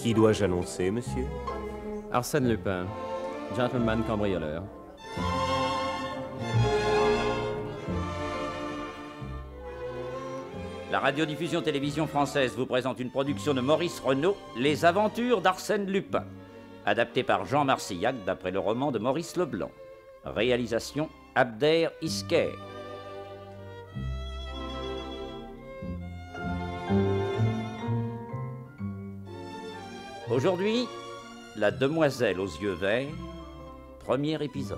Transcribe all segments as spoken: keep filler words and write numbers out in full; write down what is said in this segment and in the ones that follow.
Qui dois-je annoncer, monsieur? Arsène Lupin, gentleman cambrioleur. La radiodiffusion-télévision française vous présente une production de Maurice Renaud, Les Aventures d'Arsène Lupin, adaptée par Jean Marcillac d'après le roman de Maurice Leblanc. Réalisation Abder Isker. Aujourd'hui, La demoiselle aux yeux verts, premier épisode.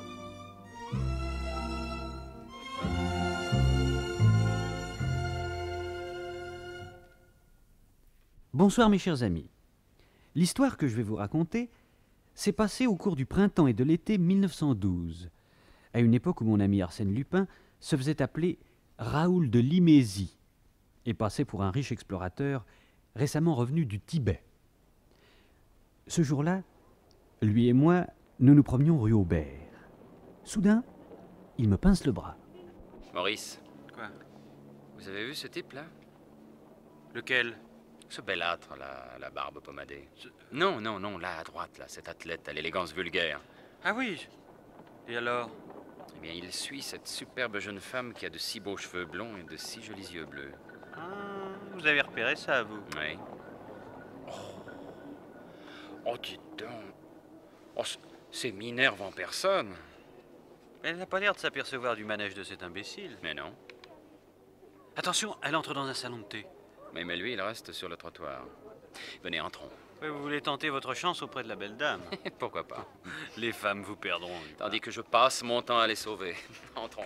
Bonsoir mes chers amis. L'histoire que je vais vous raconter s'est passée au cours du printemps et de l'été mille neuf cent douze, à une époque où mon ami Arsène Lupin se faisait appeler Raoul de Limésie et passait pour un riche explorateur récemment revenu du Tibet. Ce jour-là, lui et moi, nous nous promenions rue Aubert. Soudain, il me pince le bras. Maurice. Quoi? Vous avez vu ce type-là? Lequel? Ce belâtre, là, la barbe pommadée. Ce... Non, non, non, là, à droite, là, cet athlète à l'élégance vulgaire. Ah oui. Et alors? Eh bien, il suit cette superbe jeune femme qui a de si beaux cheveux blonds et de si jolis yeux bleus. Ah, vous avez repéré ça, vous? Oui. Oh, oh dites donc. Oh, c'est Minerve en personne. Elle n'a pas l'air de s'apercevoir du manège de cet imbécile. Mais non. Attention, elle entre dans un salon de thé. Mais, mais lui, il reste sur le trottoir. Venez, entrons. Oui, vous voulez tenter votre chance auprès de la belle dame? Pourquoi pas? Les femmes vous perdront. Tandis que je passe mon temps à les sauver. Entrons.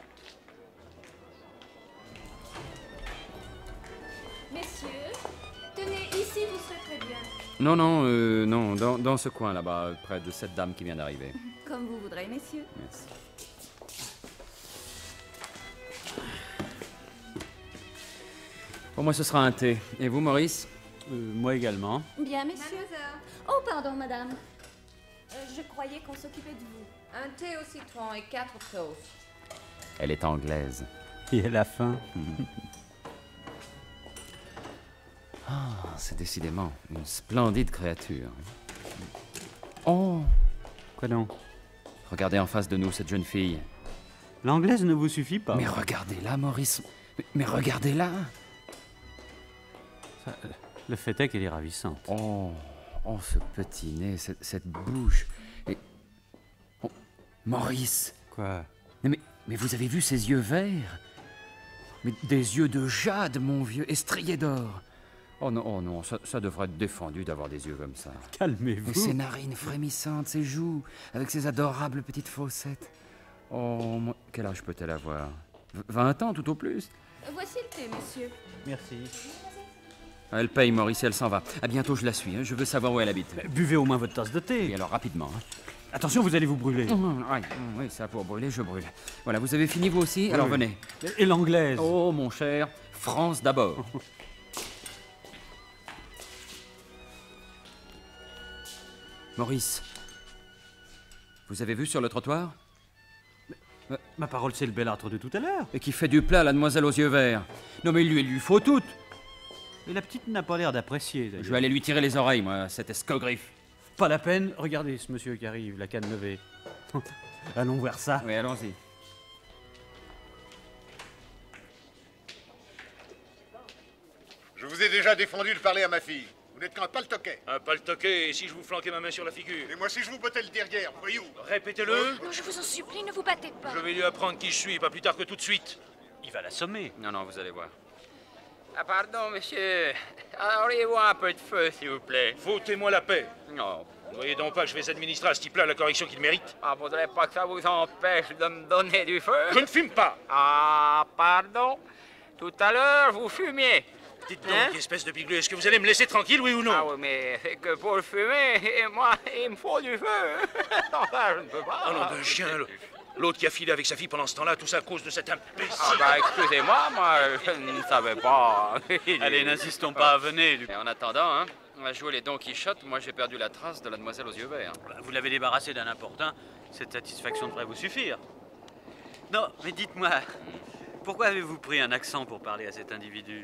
Messieurs, tenez, ici vous serez très bien. Non, non, euh, non, dans, dans ce coin là-bas, près de cette dame qui vient d'arriver. Comme vous voudrez, messieurs. Merci. Pour moi, ce sera un thé. Et vous, Maurice? Euh, moi également. Bien, messieurs. Oh, pardon, madame. Euh, je croyais qu'on s'occupait de vous. Un thé au citron et quatre toasts. Elle est anglaise. Et elle a faim. Ah, c'est décidément une splendide créature. Oh! Quoi donc? Regardez en face de nous cette jeune fille. L'anglaise ne vous suffit pas? Mais regardez-la, Maurice. Mais, mais regardez-la. Ça, le fait est qu'elle est ravissante. Oh, oh, ce petit nez, cette, cette bouche. Et... Oh, Maurice. Quoi? mais, mais vous avez vu ses yeux verts? Mais des yeux de jade, mon vieux, estriés d'or. Oh non, oh non, ça, ça devrait être défendu d'avoir des yeux comme ça. Calmez-vous. Et ses narines frémissantes, ses joues, avec ses adorables petites fossettes. Oh, moi, quel âge peut-elle avoir? Vingt ans, tout au plus. Voici le thé, monsieur. Merci. Elle paye, Maurice, et elle s'en va. À bientôt, je la suis. Hein. Je veux savoir où elle habite. Mais buvez au moins votre tasse de thé. Et alors, rapidement. Hein. Attention, vous allez vous brûler. Mmh, oui, oui, ça pour brûler, je brûle. Voilà, vous avez fini, vous aussi? Oui, alors, oui. venez. Et l'anglaise? Oh, mon cher, France d'abord. Maurice, vous avez vu sur le trottoir? Euh, ma parole, c'est le belâtre de tout à l'heure. Et qui fait du plat, la demoiselle aux yeux verts. Non, mais lui, il lui faut toutes. Et la petite n'a pas l'air d'apprécier, d'ailleurs. Je vais aller lui tirer les oreilles, moi, cette escogriffe. Pas la peine. Regardez ce monsieur qui arrive, la canne levée. Allons voir ça. Oui, allons-y. Je vous ai déjà défendu de parler à ma fille. Vous n'êtes qu'un paltoquet. Un paltoquet, et si je vous flanquais ma main sur la figure? Et moi si je vous bottais le derrière, voyou. Répétez-le. Je vous en supplie, ne vous battez pas. Je vais lui apprendre qui je suis, pas plus tard que tout de suite. Il va l'assommer. Non, non, vous allez voir. Ah, pardon, monsieur. Auriez-vous un peu de feu, s'il vous plaît? Foutez-moi la paix. Non. Vous voyez donc pas que je vais administrer à ce type-là la correction qu'il mérite? Ah, faudrait pas que ça vous empêche de me donner du feu? Je ne fume pas. Ah, pardon. Tout à l'heure, vous fumiez. Dites donc, Hein? espèce de bigleux, est-ce que vous allez me laisser tranquille, oui ou non? Ah oui, mais c'est que pour le fumer, et moi, il me faut du feu. Non, ça, je ne peux pas. Ah non, d'un chien, l'autre. L'autre qui a filé avec sa fille pendant ce temps-là, tout ça à cause de cet imbécile. Ah bah, excusez-moi, moi, je ne savais pas. Allez, n'insistons pas, venez. Et en attendant, hein, on va jouer les Don Quichotte. Moi, j'ai perdu la trace de la demoiselle aux yeux verts. Vous l'avez débarrassé d'un importun, cette satisfaction devrait vous suffire. Non, mais dites-moi, pourquoi avez-vous pris un accent pour parler à cet individu? Et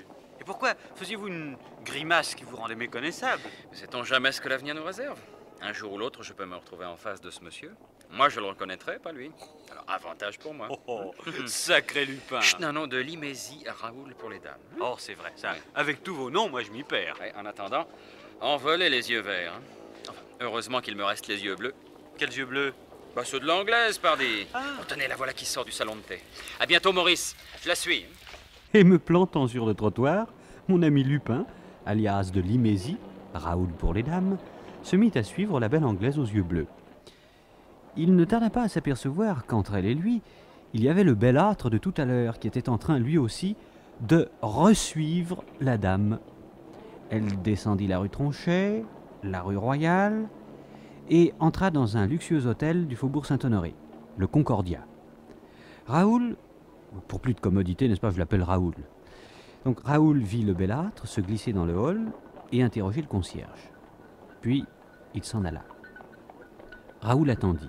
pourquoi faisiez-vous une grimace qui vous rendait méconnaissable? Sait-on jamais ce que l'avenir nous réserve? Un jour ou l'autre, je peux me retrouver en face de ce monsieur. Moi, je le reconnaîtrai, pas lui. Alors, avantage pour moi. Oh, oh, sacré Lupin. Chut, non, non, de Limésie à Raoul pour les dames. Oh, c'est vrai, ça. Ouais. Avec tous vos noms, moi, je m'y perds. Ouais, en attendant, envolez les yeux verts. Hein. Enfin, heureusement qu'il me reste les yeux bleus. Quels yeux bleus? Bah, ceux de l'anglaise, pardi. Ah. Oh, tenez, la voilà qui sort du salon de thé. À bientôt, Maurice. Je la suis. Et me plantant sur le trottoir, mon ami Lupin, alias de Limésie, Raoul pour les dames, se mit à suivre la belle anglaise aux yeux bleus. Il ne tarda pas à s'apercevoir qu'entre elle et lui, il y avait le belâtre de tout à l'heure qui était en train lui aussi de resuivre la dame. Elle descendit la rue Tronchet, la rue Royale, et entra dans un luxueux hôtel du faubourg Saint-Honoré, le Concordia. Raoul, pour plus de commodité, n'est-ce pas, je l'appelle Raoul. Donc Raoul vit le belâtre se glisser dans le hall et interroger le concierge. Puis, il s'en alla. Raoul attendit.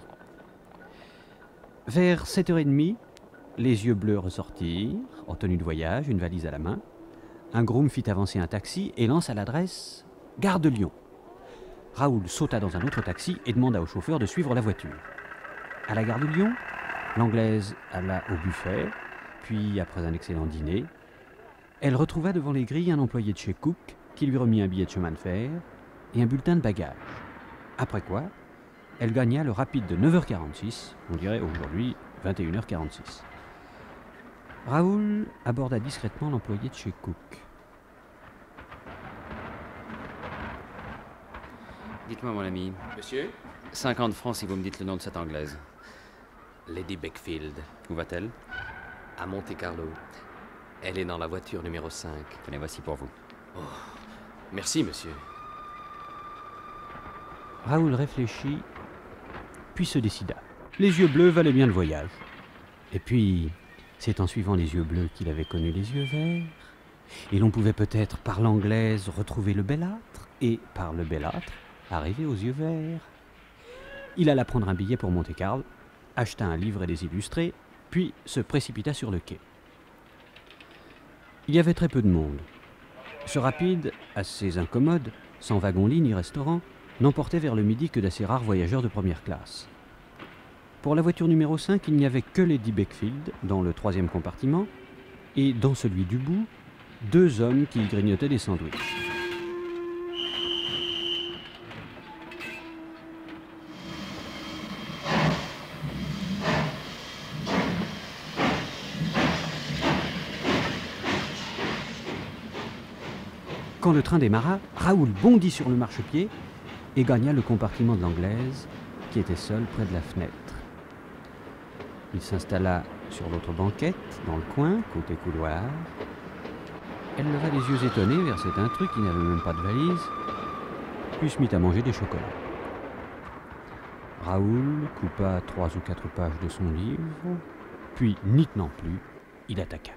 Vers sept heures trente, les yeux bleus ressortirent, en tenue de voyage, une valise à la main. Un groom fit avancer un taxi et lance à l'adresse « Gare de Lyon ». Raoul sauta dans un autre taxi et demanda au chauffeur de suivre la voiture. À la gare de Lyon, l'anglaise alla au buffet, puis, après un excellent dîner, elle retrouva devant les grilles un employé de chez Cook qui lui remit un billet de chemin de fer et un bulletin de bagages. Après quoi, elle gagna le rapide de neuf heures quarante-six, on dirait aujourd'hui vingt et une heures quarante-six. Raoul aborda discrètement l'employé de chez Cook. Dites-moi, mon ami, Monsieur? cinquante francs si vous me dites le nom de cette anglaise. Lady Beckfield, Où va-t-elle? à Monte-Carlo. Elle est dans la voiture numéro cinq. Tenez, voici pour vous. Oh, merci, monsieur. Raoul réfléchit, puis se décida. Les yeux bleus valaient bien le voyage. Et puis, c'est en suivant les yeux bleus qu'il avait connu les yeux verts. Et l'on pouvait peut-être, par l'anglaise, retrouver le belâtre, et par le belâtre, arriver aux yeux verts. Il alla prendre un billet pour Monte-Carlo, acheta un livre et des illustrés, puis se précipita sur le quai. Il y avait très peu de monde. Ce rapide, assez incommode, sans wagon-lit ni restaurant, n'emportait vers le midi que d'assez rares voyageurs de première classe. Pour la voiture numéro cinq, il n'y avait que Lady Beckfield dans le troisième compartiment, et dans celui du bout, deux hommes qui grignotaient des sandwichs. Quand le train démarra, Raoul bondit sur le marchepied et gagna le compartiment de l'anglaise, qui était seule près de la fenêtre. Il s'installa sur l'autre banquette, dans le coin, côté couloir. Elle leva les yeux étonnés vers cet intrus qui n'avait même pas de valise, puis se mit à manger des chocolats. Raoul coupa trois ou quatre pages de son livre, puis, n'y tenant plus, il attaqua.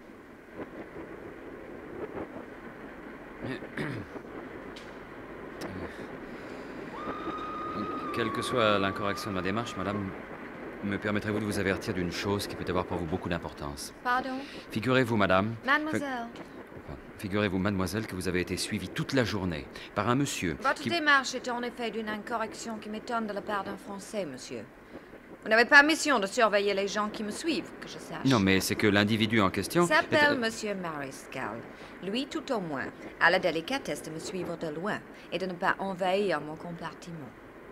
Quelle que soit l'incorrection de ma démarche, madame, me permettrez-vous de vous avertir d'une chose qui peut avoir pour vous beaucoup d'importance? Pardon? Figurez-vous, madame... Mademoiselle. Enfin, figurez-vous, mademoiselle, que vous avez été suivie toute la journée par un monsieur Votre qui... démarche est en effet d'une incorrection qui m'étonne de la part d'un Français, monsieur. Vous n'avez pas mission de surveiller les gens qui me suivent, que je sache. Non, mais c'est que l'individu en question... S'appelle est- Monsieur Mariscal. Lui, tout au moins, a la délicatesse de me suivre de loin et de ne pas envahir mon compartiment.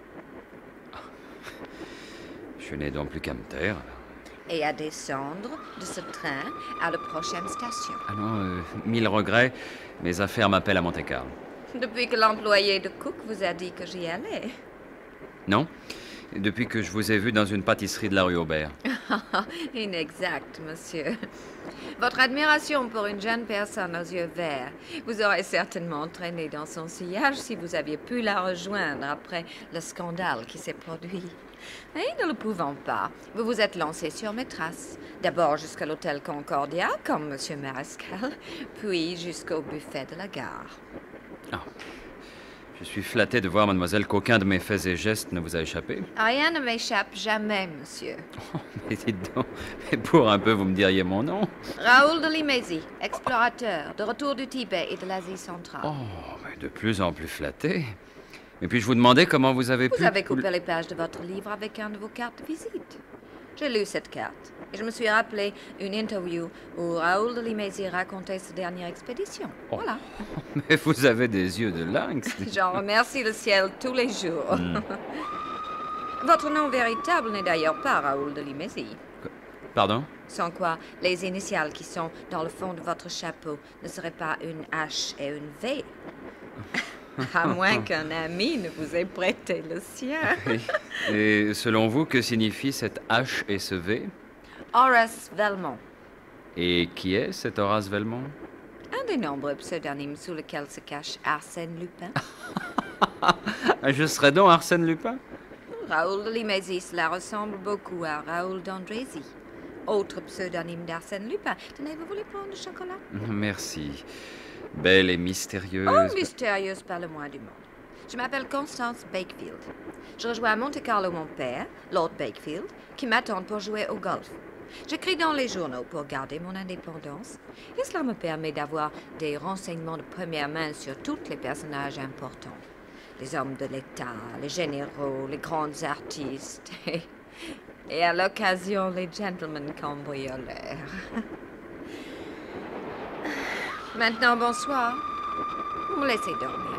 Je n'ai donc plus qu'à me taire. Et à descendre de ce train à la prochaine station. Ah non, euh, mille regrets, mes affaires m'appellent à Monte-Carlo. Depuis que l'employé de Cook vous a dit que j'y allais. Non? Depuis que je vous ai vu dans une pâtisserie de la rue Aubert. Inexact, monsieur. Votre admiration pour une jeune personne aux yeux verts vous aurait certainement entraîné dans son sillage si vous aviez pu la rejoindre après le scandale qui s'est produit. Et ne le pouvant pas, vous vous êtes lancé sur mes traces. D'abord jusqu'à l'hôtel Concordia, comme monsieur Mariscal, puis jusqu'au buffet de la gare. Ah. Je suis flatté de voir, mademoiselle, qu'aucun de mes faits et gestes ne vous a échappé. Rien ne m'échappe jamais, monsieur. Oh, mais dites donc, mais pour un peu, vous me diriez mon nom. Raoul de Limézy, explorateur, de retour du Tibet et de l'Asie centrale. Oh, mais de plus en plus flatté. Mais puis-je vous demander comment vous avez Vous pu... avez coupé les pages de votre livre avec un de vos cartes de visite. J'ai lu cette carte et je me suis rappelé une interview où Raoul de Limézy racontait sa dernière expédition. Oh. Voilà. Mais vous avez des yeux de lynx. J'en remercie le ciel tous les jours. Mm. Votre nom véritable n'est d'ailleurs pas Raoul de Limézy. Pardon? Sans quoi, les initiales qui sont dans le fond de votre chapeau ne seraient pas une H et une V. À moins qu'un ami ne vous ait prêté le sien. Et selon vous, que signifie cette H et ce V? Horace Velmont. Et qui est cet Horace Velmont? Un des nombreux pseudonymes sous lesquels se cache Arsène Lupin. Je serais donc Arsène Lupin? Raoul de Limézy, cela ressemble beaucoup à Raoul d'Andrézy. Autre pseudonyme d'Arsène Lupin. Tenez, vous voulez prendre du chocolat? Merci. Belle et mystérieuse. Oh, mystérieuse, pas le moins du monde. Je m'appelle Constance Bakefield. Je rejoins à Monte-Carlo mon père, Lord Bakefield, qui m'attend pour jouer au golf. J'écris dans les journaux pour garder mon indépendance. Et cela me permet d'avoir des renseignements de première main sur tous les personnages importants. Les hommes de l'État, les généraux, les grands artistes. Et, et à l'occasion, les gentlemen cambrioleurs. Maintenant, bonsoir. Vous me laissez dormir.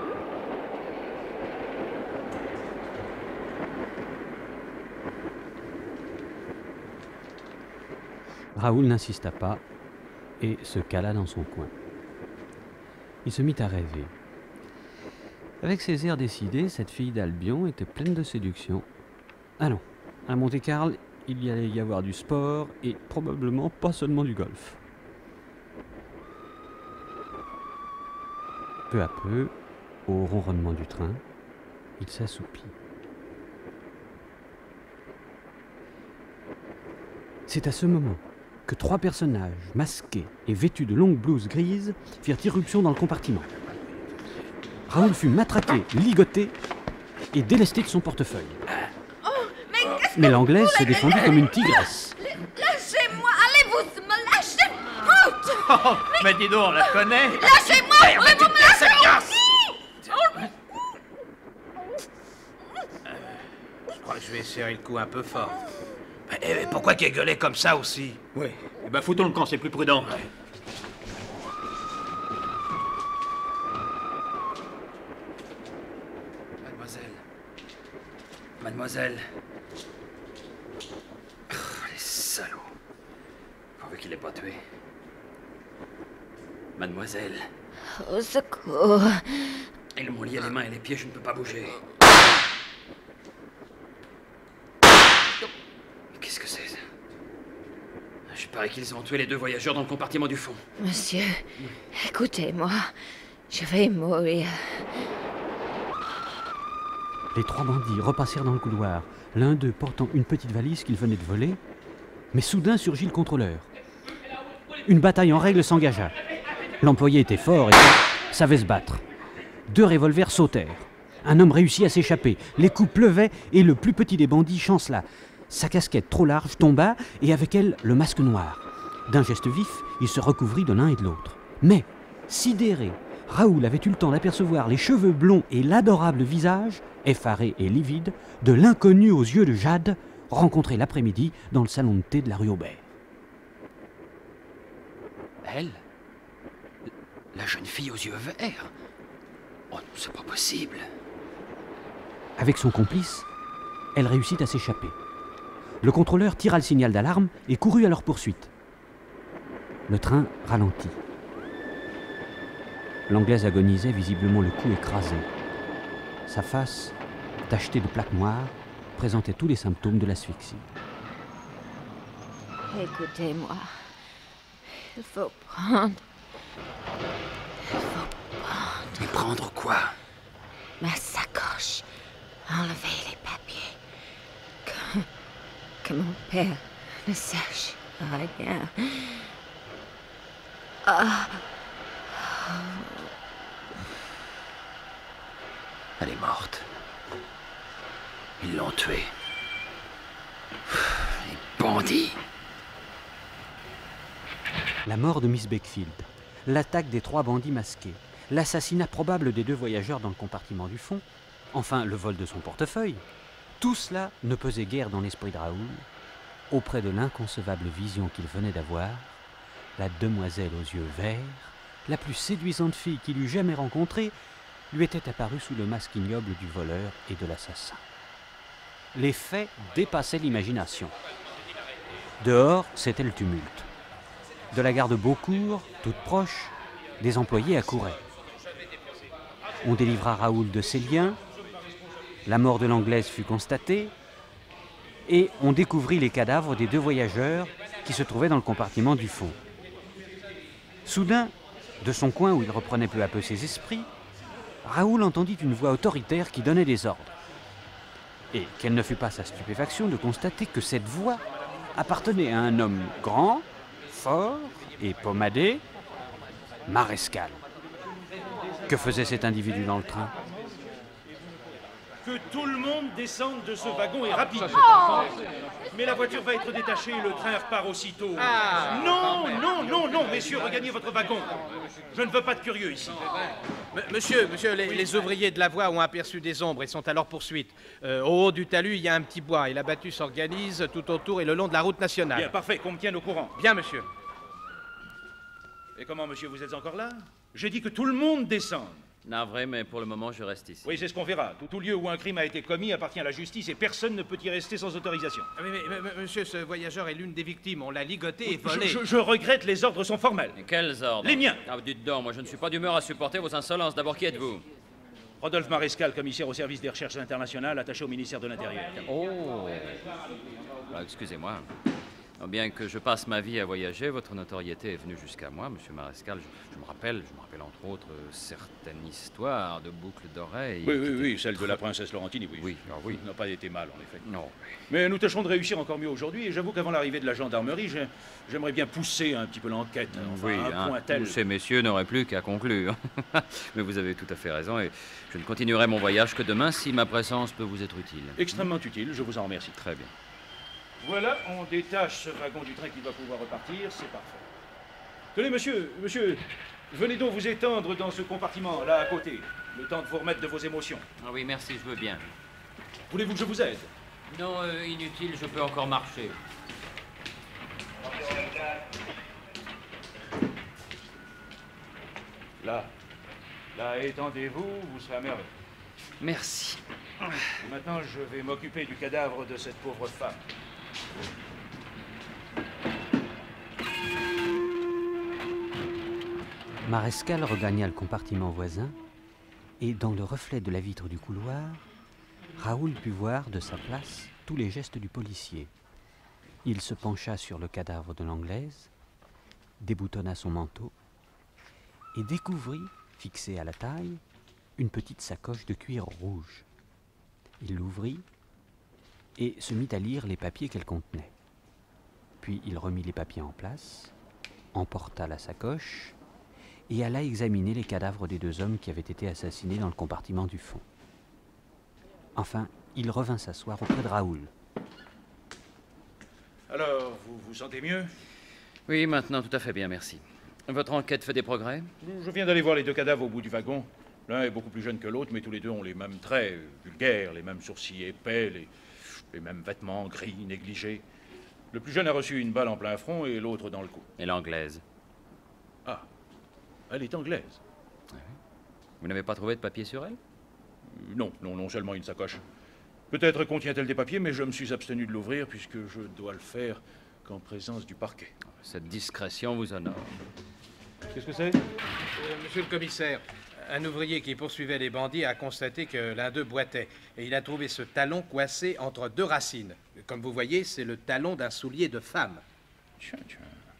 Raoul n'insista pas et se cala dans son coin. Il se mit à rêver. Avec ses airs décidés, cette fille d'Albion était pleine de séduction. Allons, à Monte-Carlo, il y allait y avoir du sport et probablement pas seulement du golf. Peu à peu, au ronronnement du train, il s'assoupit. C'est à ce moment que trois personnages, masqués et vêtus de longues blouses grises, firent irruption dans le compartiment. Raoul fut matraqué, ligoté et délesté de son portefeuille. Oh, mais qu'est-ce mais que l'Anglaise vous se voulez? défendit comme une tigresse. Lâchez-moi, allez-vous me lâcher, brute! Oh, mais dis donc, on la connaît. Lâchez-moi, Hey, mais vous me lâchez casse. aussi! Je crois que je vais serrer le coup un peu fort. Et pourquoi qu'il gueulait comme ça aussi? Oui. Eh ben, foutons le camp, c'est plus prudent. Mademoiselle. Mademoiselle. Oh, les salauds. Pourvu qu'il l'ait pas tué. Mademoiselle. Au secours. Ils m'ont lié les mains et les pieds, je ne peux pas bouger. Qu'est-ce que c'est ça? Je parie qu'ils ont tué les deux voyageurs dans le compartiment du fond. Monsieur, écoutez-moi. Je vais mourir. Les trois bandits repassèrent dans le couloir, l'un d'eux portant une petite valise qu'ils venaient de voler. Mais soudain surgit le contrôleur. Une bataille en règle s'engagea. L'employé était fort et savait se battre. Deux revolvers sautèrent. Un homme réussit à s'échapper. Les coups pleuvaient et le plus petit des bandits chancela. Sa casquette trop large tomba et avec elle le masque noir. D'un geste vif, il se recouvrit de l'un et de l'autre. Mais, sidéré, Raoul avait eu le temps d'apercevoir les cheveux blonds et l'adorable visage, effaré et livide, de l'inconnu aux yeux de jade, rencontré l'après-midi dans le salon de thé de la rue Aubert. Elle? La jeune fille aux yeux verts? Oh non, c'est pas possible. Avec son complice, elle réussit à s'échapper. Le contrôleur tira le signal d'alarme et courut à leur poursuite. Le train ralentit. L'Anglaise agonisait, visiblement le cou écrasé. Sa face, tachetée de plaques noires, présentait tous les symptômes de l'asphyxie. Écoutez-moi. Il faut prendre... Il faut prendre... Mais prendre quoi? Ma sacoche. Enlever les papiers. Que, que mon père ne sache rien. Ah... Elle est morte. Ils l'ont tuée. Les bandits. La mort de Miss Beckfield, l'attaque des trois bandits masqués, l'assassinat probable des deux voyageurs dans le compartiment du fond, enfin le vol de son portefeuille, tout cela ne pesait guère dans l'esprit de Raoul, auprès de l'inconcevable vision qu'il venait d'avoir, la demoiselle aux yeux verts, la plus séduisante fille qu'il eût jamais rencontrée, lui était apparue sous le masque ignoble du voleur et de l'assassin. Les faits dépassaient l'imagination. Dehors, c'était le tumulte. De la gare de Beaucourt, toute proche, des employés accouraient. On délivra Raoul de ses liens, la mort de l'Anglaise fut constatée, et on découvrit les cadavres des deux voyageurs qui se trouvaient dans le compartiment du fond. Soudain, de son coin où il reprenait peu à peu ses esprits, Raoul entendit une voix autoritaire qui donnait des ordres. Et quelle ne fut pas sa stupéfaction de constater que cette voix appartenait à un homme grand, fort et pommadé, Marescal. Que faisait cet individu dans le train? Que tout le monde descende de ce wagon et rapidement. Mais la voiture va être détachée et le train repart aussitôt. Ah. Non, non, non, non, messieurs, regagnez votre wagon. Je ne veux pas de curieux ici. M- Monsieur, monsieur, les, les ouvriers de la voie ont aperçu des ombres et sont à leur poursuite. Euh, au haut du talus, il y a un petit bois et la battue s'organise tout autour et le long de la route nationale. Bien, parfait, qu'on me tienne au courant. Bien, monsieur. Et comment, monsieur, vous êtes encore là? J'ai dit que tout le monde descende. Navré, mais pour le moment, je reste ici. Oui, c'est ce qu'on verra. Tout, tout lieu où un crime a été commis appartient à la justice et personne ne peut y rester sans autorisation. Mais, mais, mais, mais, monsieur, ce voyageur est l'une des victimes. On l'a ligoté et volé. Je, je, je regrette, les ordres sont formels. Et quels ordres? Les miens. Ah, dites donc, moi je ne suis pas d'humeur à supporter vos insolences. D'abord, qui êtes-vous? Rodolphe Marescal, commissaire au service des recherches internationales, attaché au ministère de l'Intérieur. Oh bah, excusez-moi. Bien que je passe ma vie à voyager, votre notoriété est venue jusqu'à moi, monsieur Marescal. Je, je me rappelle, je me rappelle entre autres euh, certaines histoires de boucles d'oreilles. Oui, oui, oui, celle de la princesse Laurentini, oui. Oui, ah oui. N'a pas été mal, en effet. Non. Mais nous tâcherons de réussir encore mieux aujourd'hui, et j'avoue qu'avant l'arrivée de la gendarmerie, j'ai- j'aimerais bien pousser un petit peu l'enquête. Enfin, oui, un hein, point tel. tous ces messieurs n'auraient plus qu'à conclure. Mais vous avez tout à fait raison, et je ne continuerai mon voyage que demain si ma présence peut vous être utile. Extrêmement utile, je vous en remercie. Très bien. Voilà, on détache ce wagon du train qui va pouvoir repartir, c'est parfait. Tenez, monsieur, monsieur, venez donc vous étendre dans ce compartiment, là à côté, le temps de vous remettre de vos émotions. Ah oui, merci, je veux bien. Voulez-vous que je vous aide? Non, euh, inutile, je peux encore marcher. Là, là, étendez-vous, vous serez à merveille. Merci. Et maintenant, je vais m'occuper du cadavre de cette pauvre femme. Marescal regagna le compartiment voisin, et dans le reflet de la vitre du couloir, Raoul put voir de sa place tous les gestes du policier. Il se pencha sur le cadavre de l'Anglaise, déboutonna son manteau, et découvrit, fixée à la taille, une petite sacoche de cuir rouge. Il l'ouvrit et se mit à lire les papiers qu'elle contenait. Puis il remit les papiers en place, emporta la sacoche et alla examiner les cadavres des deux hommes qui avaient été assassinés dans le compartiment du fond. Enfin, il revint s'asseoir auprès de Raoul. Alors, vous vous sentez mieux? Oui, maintenant tout à fait bien, merci. Votre enquête fait des progrès? Je viens d'aller voir les deux cadavres au bout du wagon. L'un est beaucoup plus jeune que l'autre, mais tous les deux ont les mêmes traits, euh, vulgaires, les mêmes sourcils épais, les, les mêmes vêtements gris, négligés. Le plus jeune a reçu une balle en plein front et l'autre dans le cou. Et l'anglaise? Ah, elle est anglaise. Vous n'avez pas trouvé de papier sur elle? Euh, Non, non, non, seulement une sacoche. Peut-être contient-elle des papiers, mais je me suis abstenu de l'ouvrir puisque je dois le faire qu'en présence du parquet. Cette discrétion vous honore. Qu'est-ce que c'est? Euh, monsieur le commissaire, un ouvrier qui poursuivait les bandits a constaté que l'un d'eux boitait et il a trouvé ce talon coincé entre deux racines. Comme vous voyez, c'est le talon d'un soulier de femme. Tiens, tiens.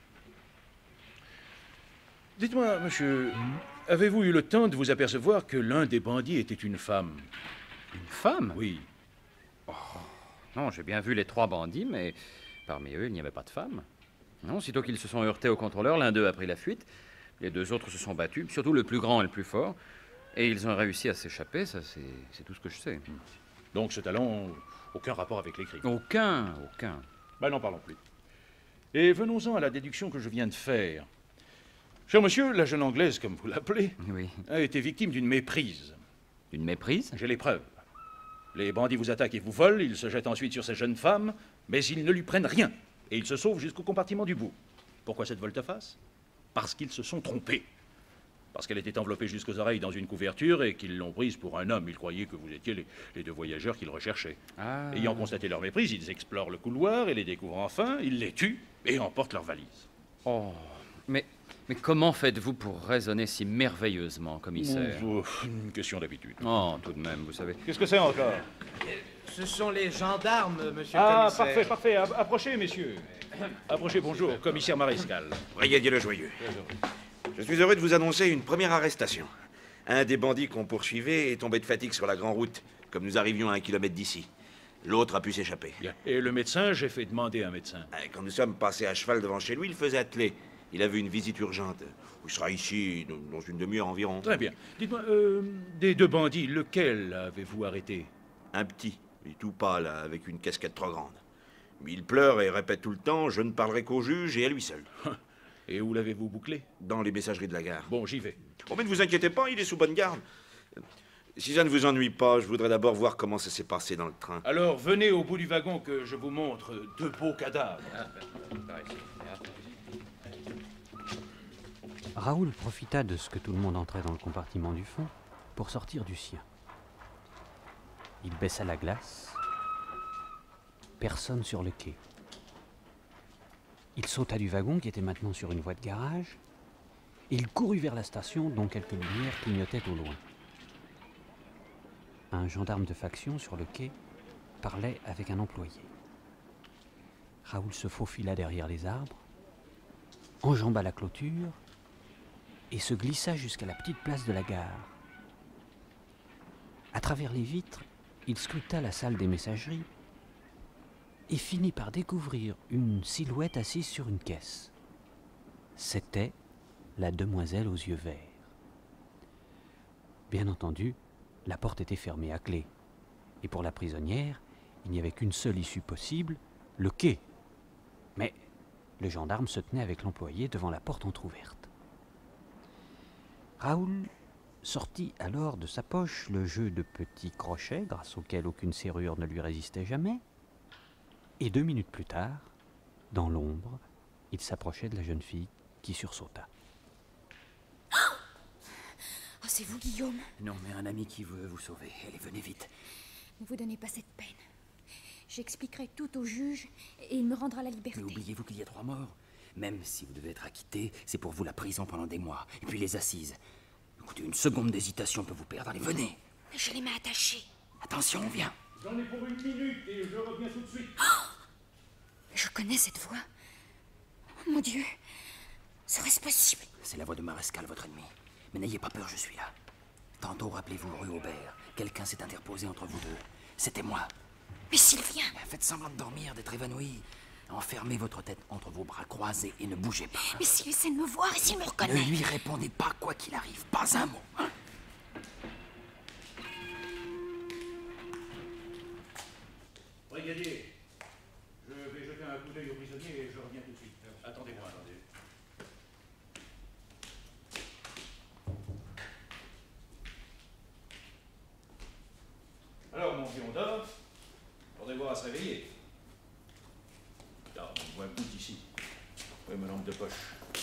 Dites-moi, monsieur, avez-vous eu le temps de vous apercevoir que l'un des bandits était une femme? Une femme? Oui. Non, j'ai bien vu les trois bandits, mais parmi eux, il n'y avait pas de femme. Non, sitôt qu'ils se sont heurtés au contrôleur, l'un d'eux a pris la fuite. Les deux autres se sont battus, surtout le plus grand et le plus fort. Et ils ont réussi à s'échapper, ça c'est c'est tout ce que je sais. Donc ce talon, aucun rapport avec les crimes. Aucun, aucun. Ben n'en parlons plus. Et venons-en à la déduction que je viens de faire. Cher monsieur, la jeune Anglaise, comme vous l'appelez, oui. a été victime d'une méprise. Une méprise? J'ai les preuves. Les bandits vous attaquent et vous volent, ils se jettent ensuite sur ces jeunes femmes, mais ils ne lui prennent rien. Et ils se sauvent jusqu'au compartiment du bout. Pourquoi cette volte-face? Parce qu'ils se sont trompés. Parce qu'elle était enveloppée jusqu'aux oreilles dans une couverture et qu'ils l'ont prise pour un homme. Ils croyaient que vous étiez les, les deux voyageurs qu'ils recherchaient. Ah. Ayant constaté leur méprise, ils explorent le couloir et les découvrent enfin, ils les tuent et emportent leurs valises. Oh, mais, mais comment faites-vous pour raisonner si merveilleusement, commissaire? Oh, une question d'habitude. Oh, tout de même, vous savez. Qu'est-ce que c'est encore? Ce sont les gendarmes, monsieur Ah, le commissaire. parfait, parfait. App- Approchez, messieurs. Approchez, bonjour, commissaire Marescal. Brigadier Le Joyeux. Je suis heureux de vous annoncer une première arrestation. Un des bandits qu'on poursuivait est tombé de fatigue sur la grande route, comme nous arrivions à un kilomètre d'ici. L'autre a pu s'échapper. Bien. Et le médecin, j'ai fait demander un médecin. Quand nous sommes passés à cheval devant chez lui, il faisait atteler. Il avait une visite urgente. Il sera ici dans une demi-heure environ. Très bien. Dites-moi, euh, des deux bandits, lequel avez-vous arrêté? Un petit, il est tout pâle, avec une casquette trop grande. Il pleure et répète tout le temps « Je ne parlerai qu'au juge et à lui seul ». Et où l'avez-vous bouclé? Dans les messageries de la gare. Bon, j'y vais. Oh, mais ne vous inquiétez pas, il est sous bonne garde. Si ça ne vous ennuie pas, je voudrais d'abord voir comment ça s'est passé dans le train. Alors, venez au bout du wagon que je vous montre deux beaux cadavres. Raoul profita de ce que tout le monde entrait dans le compartiment du fond pour sortir du sien. Il baissa la glace. Personne sur le quai. Il sauta du wagon qui était maintenant sur une voie de garage. Et il courut vers la station dont quelques lumières clignotaient au loin. Un gendarme de faction sur le quai parlait avec un employé. Raoul se faufila derrière les arbres, enjamba la clôture et se glissa jusqu'à la petite place de la gare. À travers les vitres, il scruta la salle des messageries et finit par découvrir une silhouette assise sur une caisse. C'était la demoiselle aux yeux verts. Bien entendu, la porte était fermée à clé, et pour la prisonnière, il n'y avait qu'une seule issue possible, le quai. Mais le gendarme se tenait avec l'employé devant la porte entr'ouverte. Raoul sortit alors de sa poche le jeu de petits crochets, grâce auquel aucune serrure ne lui résistait jamais, et deux minutes plus tard, dans l'ombre, il s'approchait de la jeune fille qui sursauta. Oh, c'est vous, Guillaume? Non, mais un ami qui veut vous sauver. Allez, venez vite. Ne vous donnez pas cette peine. J'expliquerai tout au juge et il me rendra la liberté. Mais oubliez-vous qu'il y a trois morts? Même si vous devez être acquitté, c'est pour vous la prison pendant des mois. Et puis les assises. Écoutez, une seconde d'hésitation peut vous perdre. Allez, venez. J'ai les mains attachées. Attention, on vient. J'en ai pour une minute et je reviens tout de suite. Oh, je connais cette voix. Mon Dieu. Serait-ce possible? C'est la voix de Marescal, votre ennemi. Mais n'ayez pas peur, je suis là. Tantôt, rappelez-vous, rue Aubert. Quelqu'un s'est interposé entre vous deux. C'était moi. Mais Sylvien! Faites semblant de dormir, d'être évanoui. Enfermez votre tête entre vos bras croisés et ne bougez pas. Mais s'il essaie de me voir et s'il me reconnaît... Ne lui répondez pas quoi qu'il arrive. Pas un mot. Hein? Brigadier, je vais jeter un coup d'œil au prisonnier et je reviens tout de suite. Attendez-moi, attendez. Alors, mon vieux, on dort. Faudrait voir à se réveiller. Ah, on voit un bout ici. Oui, ma lampe de poche.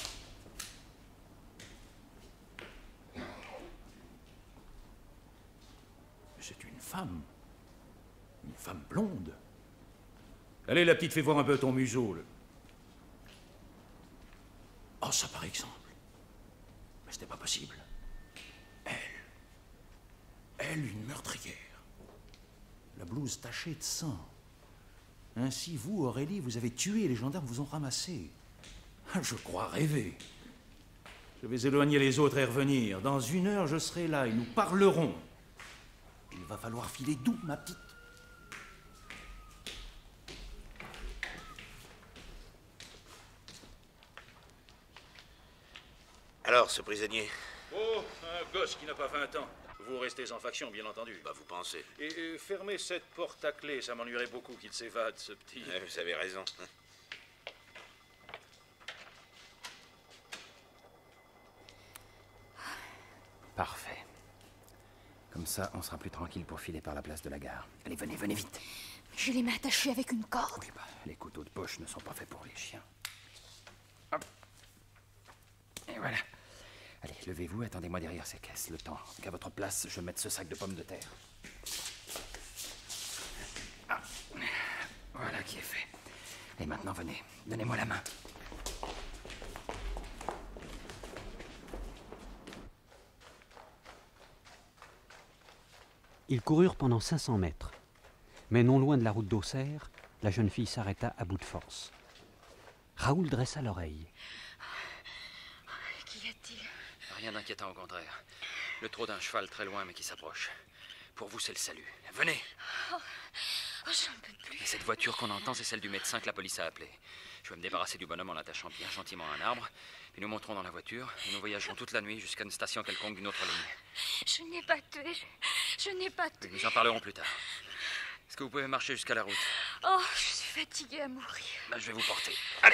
C'est une femme. Une femme blonde. Allez, la petite, fais voir un peu ton museau. Là. Oh, ça par exemple. Mais c'était pas possible. Elle. Elle, une meurtrière. La blouse tachée de sang. Ainsi, vous, Aurélie, vous avez tué et les gendarmes vous ont ramassé. Je crois rêver. Je vais éloigner les autres et revenir. Dans une heure, je serai là et nous parlerons. Il va falloir filer doux, ma petite. Alors, ce prisonnier? Oh, un gosse qui n'a pas vingt ans. Vous restez sans faction, bien entendu. Bah, vous pensez. Et, et fermez cette porte à clé, ça m'ennuierait beaucoup qu'il s'évade, ce petit... Ouais, vous avez raison. Parfait. Comme ça, on sera plus tranquille pour filer par la place de la gare. Allez, venez, venez vite. J'ai les mains attachées avec une corde. Oui, bah, les couteaux de poche ne sont pas faits pour les chiens. Hop. Et voilà. Allez, levez-vous, attendez-moi derrière ces caisses. Le temps qu'à votre place, je mette ce sac de pommes de terre. Ah. Voilà qui est fait. Et maintenant, venez. Donnez-moi la main. Ils coururent pendant cinq cents mètres. Mais non loin de la route d'Auxerre, la jeune fille s'arrêta à bout de force. Raoul dressa l'oreille. Qu'y a-t-il? Rien d'inquiétant, au contraire. Le trot d'un cheval très loin, mais qui s'approche. Pour vous, c'est le salut. Venez! Oh, oh j'en peux plus. Et cette voiture qu'on entend, c'est celle du médecin que la police a appelé. Je vais me débarrasser du bonhomme en l'attachant bien gentiment à un arbre. Puis nous monterons dans la voiture et nous voyagerons toute la nuit jusqu'à une station quelconque d'une autre ligne. Je n'ai pas tué. Je, je n'ai pas tué. Nous en parlerons plus tard. Est-ce que vous pouvez marcher jusqu'à la route? Oh, je suis fatiguée à mourir. Ben, je vais vous porter. Allez!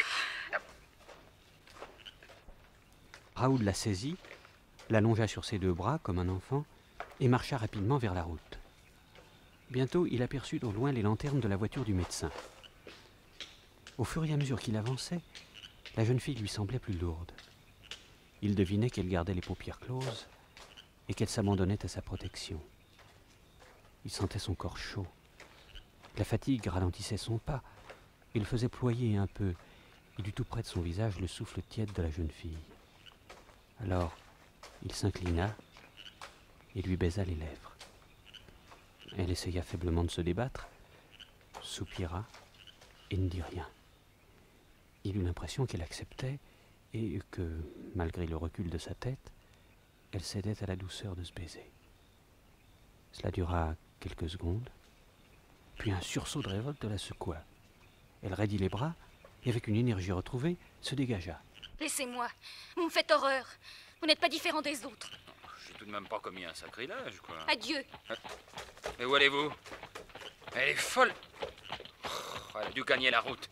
Raoul la saisit, l'allongea sur ses deux bras comme un enfant et marcha rapidement vers la route. Bientôt, il aperçut au loin les lanternes de la voiture du médecin. Au fur et à mesure qu'il avançait, la jeune fille lui semblait plus lourde. Il devinait qu'elle gardait les paupières closes et qu'elle s'abandonnait à sa protection. Il sentait son corps chaud. La fatigue ralentissait son pas et le faisait ployer un peu, et du tout près de son visage le souffle tiède de la jeune fille. Alors, il s'inclina et lui baisa les lèvres. Elle essaya faiblement de se débattre, soupira et ne dit rien. Il eut l'impression qu'elle acceptait et que, malgré le recul de sa tête, elle cédait à la douceur de ce baiser. Cela dura quelques secondes, puis un sursaut de révolte la secoua. Elle raidit les bras et, avec une énergie retrouvée, se dégagea. Laissez-moi. Vous me faites horreur. Vous n'êtes pas différent des autres. J'ai tout de même pas commis un sacrilège, quoi. Adieu. Mais où allez-vous? Elle est folle. Oh, elle a dû gagner la route.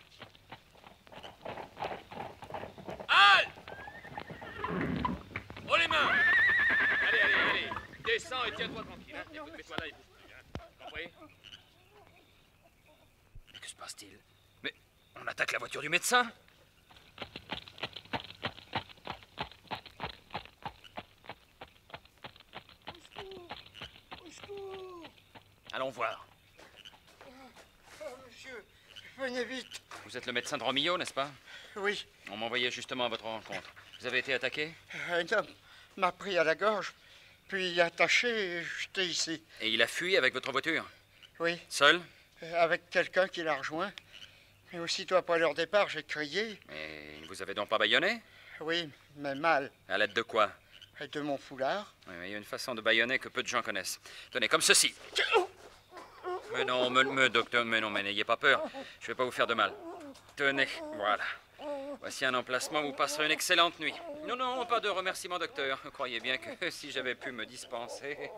Halte! Oh les mains! Allez, allez, allez. Descends et tiens-toi tranquille. Hein. Écoute, mets-toi là et bouge plus. Hein. Compris? Mais que se passe-t-il? Mais on attaque la voiture du médecin? Allons voir. Oh, monsieur, venez vite. Vous êtes le médecin de Romillo, n'est-ce pas? Oui. On m'envoyait justement à votre rencontre. Vous avez été attaqué? Un homme m'a pris à la gorge, puis attaché et jeté ici. Et il a fui avec votre voiture? Oui. Seul? Avec quelqu'un qui l'a rejoint. Et aussitôt après leur départ, j'ai crié. Mais vous avez donc pas bâillonné? Oui, mais mal. À l'aide de quoi? Et de mon foulard. Oui, mais il y a une façon de bâillonner que peu de gens connaissent. Tenez, comme ceci. Mais non, me, me, docteur, mais non, mais n'ayez pas peur. Je vais pas vous faire de mal. Tenez, voilà. Voici un emplacement où vous passerez une excellente nuit. Non, non, pas de remerciement, docteur. Croyez bien que si j'avais pu me dispenser...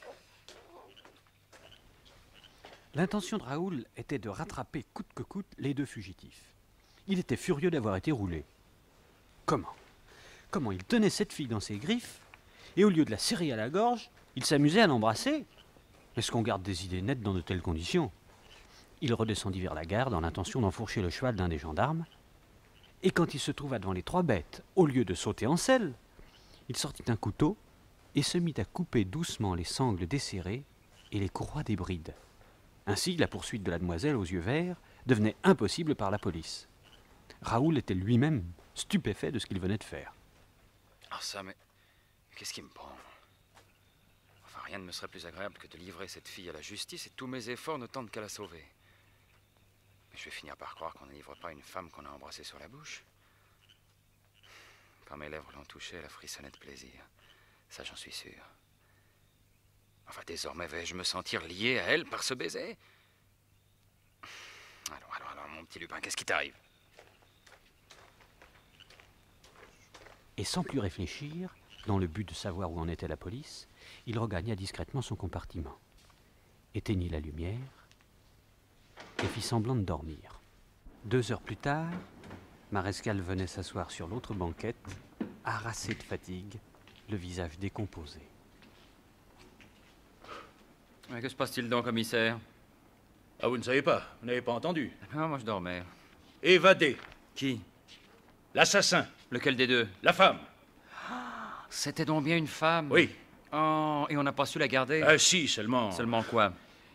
L'intention de Raoul était de rattraper coûte que coûte les deux fugitifs. Il était furieux d'avoir été roulé. Comment? Comment il tenait cette fille dans ses griffes, et au lieu de la serrer à la gorge, il s'amusait à l'embrasser? Est-ce qu'on garde des idées nettes dans de telles conditions? Il redescendit vers la gare dans l'intention d'enfourcher le cheval d'un des gendarmes, et quand il se trouva devant les trois bêtes, au lieu de sauter en selle, il sortit un couteau et se mit à couper doucement les sangles desserrées et les courroies des brides. Ainsi, la poursuite de la demoiselle aux yeux verts devenait impossible par la police. Raoul était lui-même stupéfait de ce qu'il venait de faire. Ah ça, mais qu'est-ce qui me prend? Enfin, rien ne me serait plus agréable que de livrer cette fille à la justice et tous mes efforts ne tentent qu'à la sauver. Mais je vais finir par croire qu'on ne livre pas une femme qu'on a embrassée sur la bouche. Quand mes lèvres l'ont touchée, elle a frissonné de plaisir. Ça, j'en suis sûr. Enfin, désormais, vais-je me sentir lié à elle par ce baiser? Alors, alors, alors, mon petit Lupin, qu'est-ce qui t'arrive? Et sans plus réfléchir, dans le but de savoir où en était la police, Il regagna discrètement son compartiment, éteignit la lumière et fit semblant de dormir. Deux heures plus tard, Marescal venait s'asseoir sur l'autre banquette, harassé de fatigue, le visage décomposé. Mais que se passe-t-il donc, commissaire? Ah, vous ne savez pas? Vous n'avez pas entendu? Ah, moi je dormais. Évadé. Qui? L'assassin. Lequel des deux? La femme. C'était donc bien une femme? Oui. Oh, et on n'a pas su la garder? Ah si, seulement... Seulement quoi?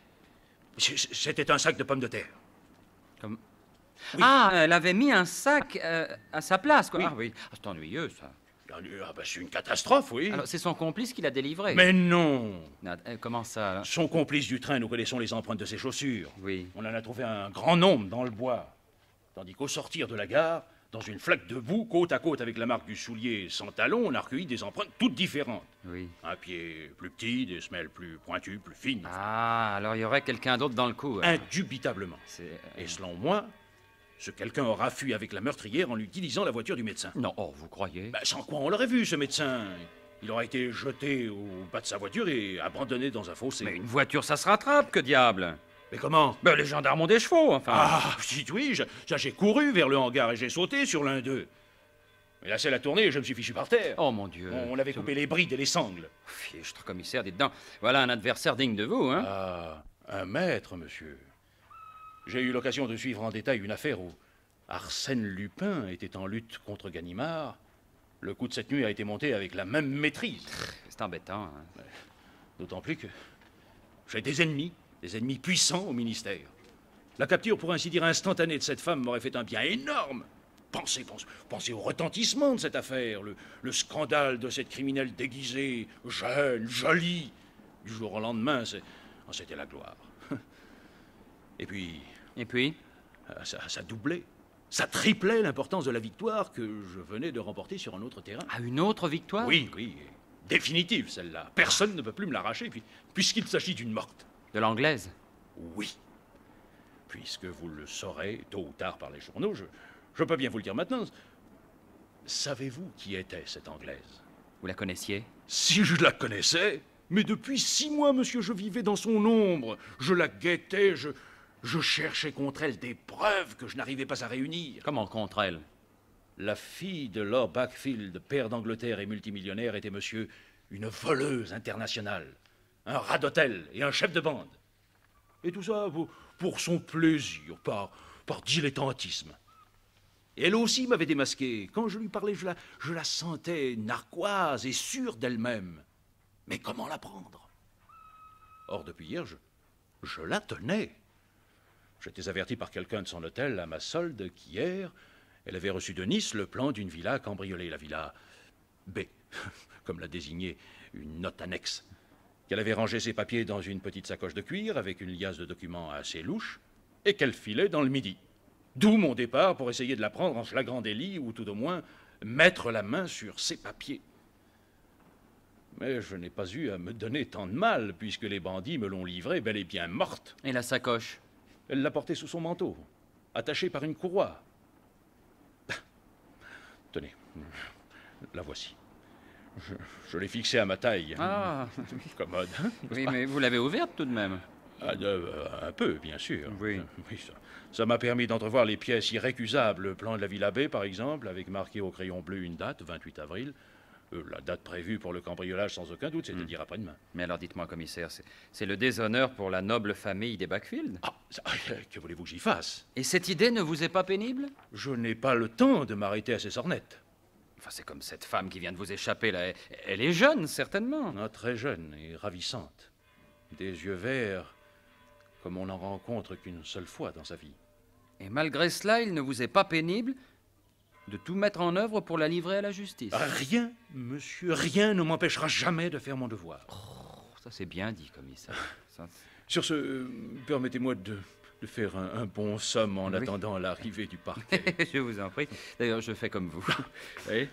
C'était un sac de pommes de terre. Comme... Oui. Ah, elle avait mis un sac euh, à sa place, quoi. Oui. Ah oui, ah, c'est ennuyeux, ça. Ah, bah, c'est une catastrophe, oui. Alors, c'est son complice qui l'a délivré? Mais non. Ah, comment ça, là? Son complice du train, nous connaissons les empreintes de ses chaussures. Oui. On en a trouvé un grand nombre dans le bois. Tandis qu'au sortir de la gare, dans une flaque de boue, côte à côte avec la marque du soulier sans talon, on a recueilli des empreintes toutes différentes. Oui. Un pied plus petit, des semelles plus pointues, plus fines. Ah, alors il y aurait quelqu'un d'autre dans le coup. hein. Indubitablement. C'est... Et selon moi, ce quelqu'un aura fui avec la meurtrière en utilisant la voiture du médecin. Non, oh, vous croyez? Ben, sans quoi on l'aurait vu, ce médecin. Il aurait été jeté au bas de sa voiture et abandonné dans un fossé. Mais une voiture, ça se rattrape, que diable? Mais comment? Ben, les gendarmes ont des chevaux, enfin. Ah, si oui, je- ça, j'ai couru vers le hangar et j'ai sauté sur l'un d'eux. Mais la selle a tourné et je me suis fichu par terre. Oh, mon Dieu. On avait coupé les brides et les sangles. Fichtre, commissaire, dites donc. Voilà un adversaire digne de vous, hein? Ah, un maître, monsieur. J'ai eu l'occasion de suivre en détail une affaire où Arsène Lupin était en lutte contre Ganimard. Le coup de cette nuit a été monté avec la même maîtrise. C'est embêtant, hein? D'autant plus que j'ai des ennemis, des ennemis puissants au ministère. La capture, pour ainsi dire, instantanée de cette femme m'aurait fait un bien énorme. Pensez, pensez, pensez au retentissement de cette affaire, le, le scandale de cette criminelle déguisée, jeune, jolie. Du jour au lendemain, c'est, oh, c'était la gloire. Et puis... Et puis? Ça, ça doublait, ça triplait l'importance de la victoire que je venais de remporter sur un autre terrain. Ah, une autre victoire? Oui, oui, définitive celle-là. Personne ne peut plus me l'arracher, puis, puisqu'il s'agit d'une morte. De l'anglaise? Oui. Puisque vous le saurez tôt ou tard par les journaux, je, je peux bien vous le dire maintenant. Savez-vous qui était cette Anglaise? Vous la connaissiez? Si je la connaissais, mais depuis six mois, monsieur, je vivais dans son ombre. Je la guettais, je, je cherchais contre elle des preuves que je n'arrivais pas à réunir. Comment contre elle? La fille de Lord Backfield, père d'Angleterre et multimillionnaire, était, monsieur, une voleuse internationale, un rat d'hôtel et un chef de bande. Et tout ça pour, pour son plaisir, par, par dilettantisme. Et elle aussi m'avait démasqué. Quand je lui parlais, je la, je la sentais narquoise et sûre d'elle-même. Mais comment la prendre? Or, depuis hier, je, je la tenais. J'étais averti par quelqu'un de son hôtel à ma solde qu'hier, elle avait reçu de Nice le plan d'une villa cambriolée, la villa B, comme l'a désigné une note annexe, qu'elle avait rangé ses papiers dans une petite sacoche de cuir avec une liasse de documents assez louche, et qu'elle filait dans le midi. D'où mon départ pour essayer de la prendre en flagrant délit, ou tout au moins mettre la main sur ses papiers. Mais je n'ai pas eu à me donner tant de mal, puisque les bandits me l'ont livrée bel et bien morte. Et la sacoche? Elle l'a portée sous son manteau, attachée par une courroie. Tenez, la voici. Je, je l'ai fixée à ma taille. Ah. Commode. Oui, mais vous l'avez ouverte tout de même. Ah, de, euh, un peu, bien sûr. Oui. Oui, ça, ça m'a permis d'entrevoir les pièces irrécusables. Le plan de la Villa B, par exemple, avec marqué au crayon bleu une date, vingt-huit avril. Euh, la date prévue pour le cambriolage, sans aucun doute, c'est-à-dire après-demain. Mais alors, dites-moi, commissaire, c'est, c'est le déshonneur pour la noble famille des Backfield? Ah, ça, que voulez-vous que j'y fasse? Et cette idée ne vous est pas pénible? Je n'ai pas le temps de m'arrêter à ces sornettes. Enfin, c'est comme cette femme qui vient de vous échapper, là. Elle, elle est jeune, certainement. Ah, très jeune et ravissante. Des yeux verts, comme on n'en rencontre qu'une seule fois dans sa vie. Et malgré cela, il ne vous est pas pénible de tout mettre en œuvre pour la livrer à la justice? Rien, monsieur, rien ne m'empêchera jamais de faire mon devoir. Oh, ça c'est bien dit, commissaire. Ça, Sur ce, euh, permettez-moi de, de faire un, un bon somme en oui. attendant l'arrivée du parquet. Je vous en prie. D'ailleurs, je fais comme vous. Oui.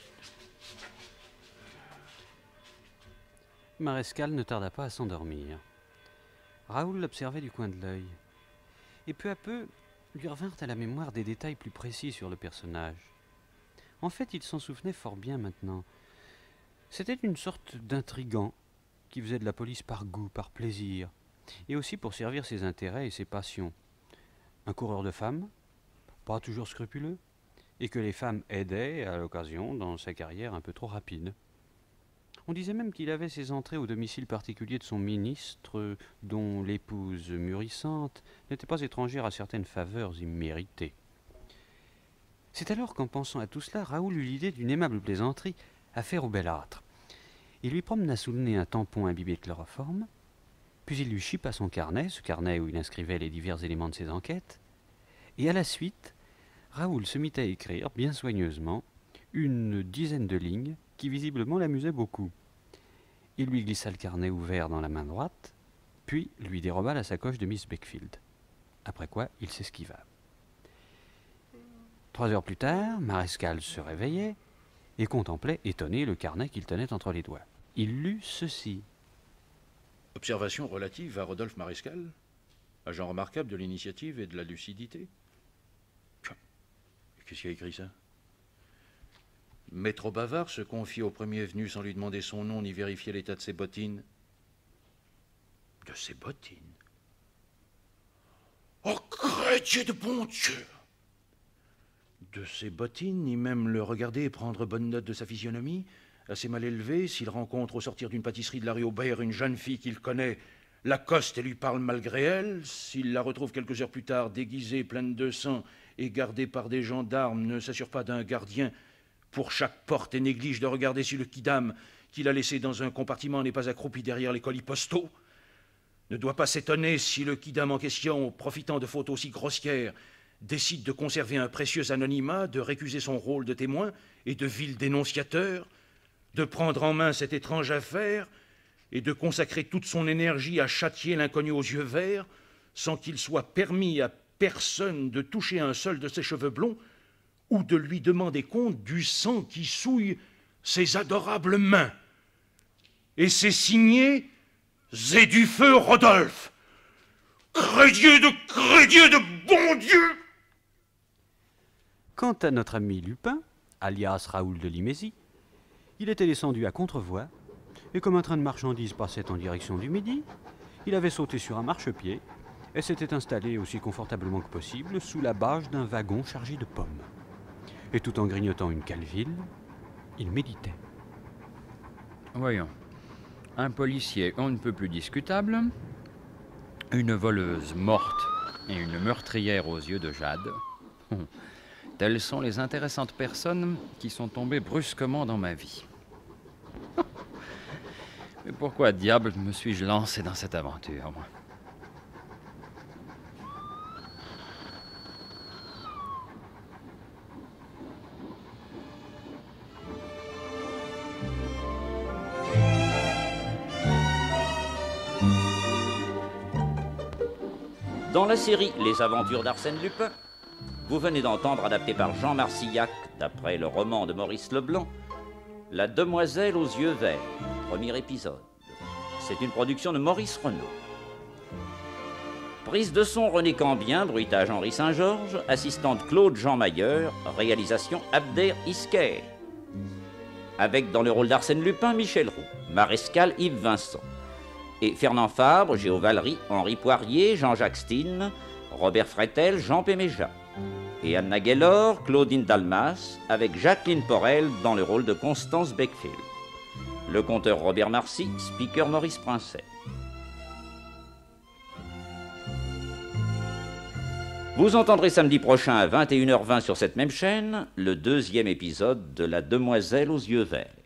Marescal ne tarda pas à s'endormir. Raoul l'observait du coin de l'œil. Et peu à peu, lui revinrent à la mémoire des détails plus précis sur le personnage. En fait, il s'en souvenait fort bien maintenant. C'était une sorte d'intrigant, qui faisait de la police par goût, par plaisir, et aussi pour servir ses intérêts et ses passions. Un coureur de femmes, pas toujours scrupuleux, et que les femmes aidaient à l'occasion dans sa carrière un peu trop rapide. On disait même qu'il avait ses entrées au domicile particulier de son ministre, dont l'épouse mûrissante n'était pas étrangère à certaines faveurs imméritées. C'est alors qu'en pensant à tout cela, Raoul eut l'idée d'une aimable plaisanterie à faire au bellâtre. Il lui promena sous le nez un tampon imbibé de chloroforme, puis il lui chipa son carnet, ce carnet où il inscrivait les divers éléments de ses enquêtes, et à la suite, Raoul se mit à écrire, bien soigneusement, une dizaine de lignes qui visiblement l'amusaient beaucoup. Il lui glissa le carnet ouvert dans la main droite, puis lui déroba la sacoche de Miss Beckfield. Après quoi, il s'esquiva. Trois heures plus tard, Marescal se réveillait et contemplait, étonné, le carnet qu'il tenait entre les doigts. Il lut ceci. Observation relative à Rodolphe Marescal, agent remarquable de l'initiative et de la lucidité. Qu'est-ce qui a écrit ça? Maître Bavard se confie au premier venu sans lui demander son nom ni vérifier l'état de ses bottines. De ses bottines? Oh, crédieu de bon Dieu! De ses bottines, ni même le regarder et prendre bonne note de sa physionomie, assez mal élevé, s'il rencontre au sortir d'une pâtisserie de la rue Aubert une jeune fille qu'il connaît, l'accoste et lui parle malgré elle, s'il la retrouve quelques heures plus tard déguisée, pleine de sang et gardée par des gendarmes, ne s'assure pas d'un gardien pour chaque porte et néglige de regarder si le quidam qu'il a laissé dans un compartiment n'est pas accroupi derrière les colis postaux, ne doit pas s'étonner si le quidam en question, profitant de fautes aussi grossières, décide de conserver un précieux anonymat, de récuser son rôle de témoin et de vil dénonciateur, de prendre en main cette étrange affaire et de consacrer toute son énergie à châtier l'inconnu aux yeux verts, sans qu'il soit permis à personne de toucher un seul de ses cheveux blonds ou de lui demander compte du sang qui souille ses adorables mains. Et c'est signé Zé du Feu Rodolphe. Crédieu de crédieu de bon Dieu! Quant à notre ami Lupin, alias Raoul de Limésie, il était descendu à contrevoie, et comme un train de marchandises passait en direction du midi, il avait sauté sur un marchepied et s'était installé aussi confortablement que possible sous la bâche d'un wagon chargé de pommes. Et tout en grignotant une calville, il méditait. Voyons. Un policier on ne peut plus discutable, une voleuse morte et une meurtrière aux yeux de jade. Hum. Telles sont les intéressantes personnes qui sont tombées brusquement dans ma vie. Mais pourquoi diable me suis-je lancé dans cette aventure, moi? Dans la série Les Aventures d'Arsène Lupin, vous venez d'entendre, adapté par Jean Marcillac, d'après le roman de Maurice Leblanc, La Demoiselle aux yeux verts, premier épisode. C'est une production de Maurice Renaud. Prise de son René Cambien, bruitage Henri Saint-Georges, assistante Claude Jean Mayer, réalisation Abder Isker. Avec dans le rôle d'Arsène Lupin, Michel Roux, Marescal Yves Vincent. Et Fernand Fabre, Géo Valery, Henri Poirier, Jean-Jacques Steen, Robert Fretel, Jean Péméja. Et Anna Gaylor, Claudine Dalmas, avec Jacqueline Porel dans le rôle de Constance Beckfield. Le conteur Robert Marcy, speaker Maurice Princet. Vous entendrez samedi prochain à vingt et une heures vingt sur cette même chaîne le deuxième épisode de La Demoiselle aux yeux verts.